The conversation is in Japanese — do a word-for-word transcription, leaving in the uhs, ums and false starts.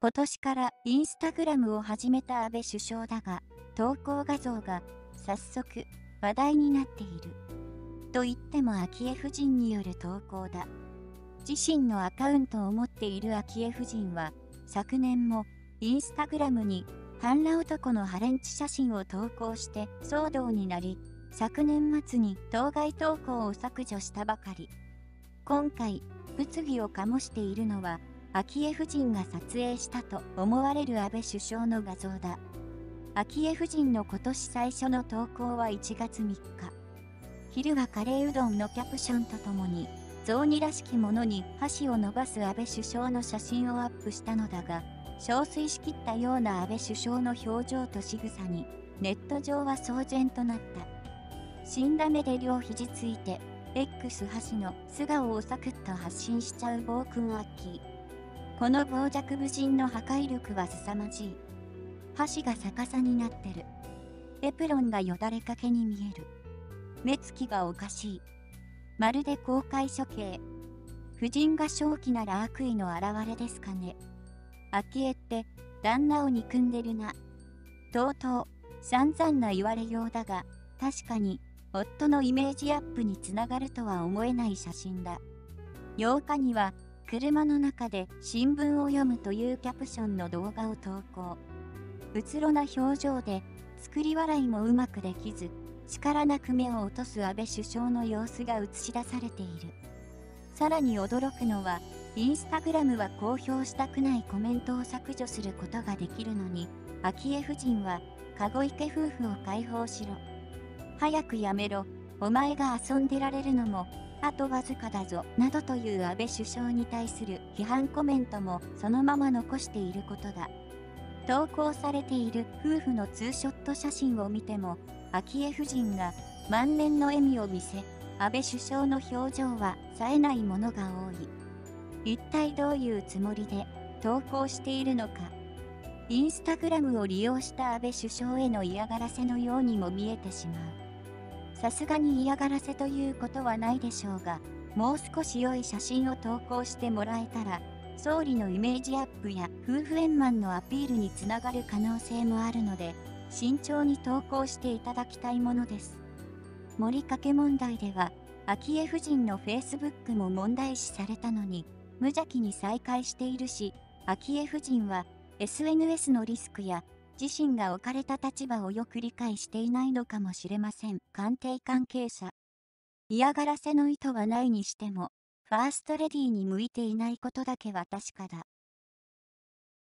今年からインスタグラムを始めた安倍首相だが、投稿画像が早速話題になっている。と言っても昭恵夫人による投稿だ。自身のアカウントを持っている昭恵夫人は、昨年もインスタグラムに半裸男のハレンチ写真を投稿して騒動になり、昨年末に当該投稿を削除したばかり。今回、物議を醸しているのは、昭恵夫人が撮影したと思われる安倍首相の画像だ。昭恵夫人の今年最初の投稿はいちがつみっか。昼はカレーうどんのキャプションとともに、雑煮らしきものに箸を伸ばす安倍首相の写真をアップしたのだが、憔悴しきったような安倍首相の表情と仕草に、ネット上は騒然となった。死んだ目で両肘ついて、X 箸の素顔をサクッと発信しちゃう暴君アッキー。この傍若無人の破壊力は凄まじい。箸が逆さになってる。エプロンがよだれかけに見える。目つきがおかしい。まるで公開処刑。夫人が正気なら悪意の表れですかね。昭恵って旦那を憎んでるな。とうとう散々な言われようだが、確かに夫のイメージアップにつながるとは思えない写真だ。ようかには車の中で新聞を読むというキャプションの動画を投稿。うつろな表情で作り笑いもうまくできず、力なく目を落とす安倍首相の様子が映し出されている。さらに驚くのは、インスタグラムは公表したくないコメントを削除することができるのに、昭恵夫人は、籠池夫婦を解放しろ。早くやめろ、お前が遊んでられるのも、あとわずかだぞ、などという安倍首相に対する批判コメントもそのまま残していることだ。投稿されている夫婦のツーショット写真を見ても、昭恵夫人が満面の笑みを見せ、安倍首相の表情は冴えないものが多い。一体どういうつもりで投稿しているのか。インスタグラムを利用した安倍首相への嫌がらせのようにも見えてしまう。さすがに嫌がらせということはないでしょうが、もう少し良い写真を投稿してもらえたら、総理のイメージアップや夫婦円満のアピールにつながる可能性もあるので、慎重に投稿していただきたいものです。森掛問題では、昭恵夫人の Facebook も問題視されたのに、無邪気に再開しているし、昭恵夫人は エスエヌエス のリスクや自身が置かれた立場をよく理解していないのかもしれません。官邸関係者。嫌がらせの意図はないにしても、ファーストレディーに向いていないことだけは確かだ。